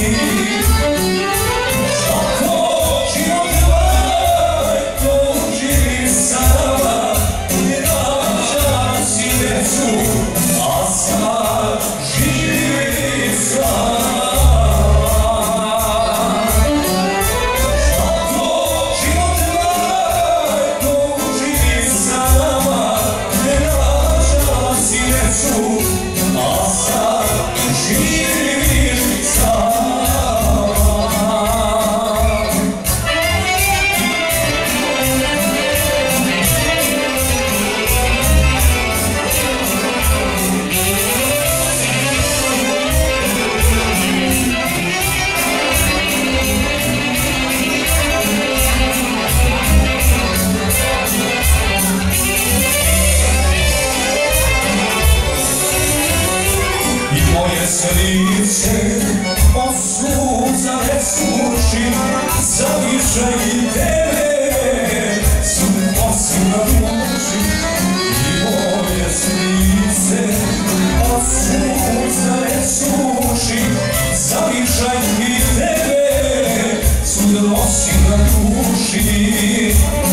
Srce od suza ne suši, zaviše i tebe, sud osim na duši. I moje srce od suza ne suši, zaviše i tebe, sud osim na duši.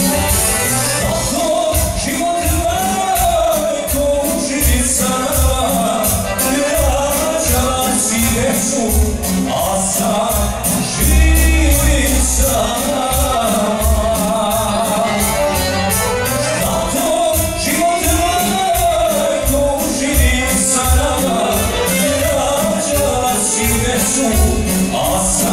Ako život majko uživi sama, a sad živim sama. Kako život majko živim sama, rađala si decu, a sad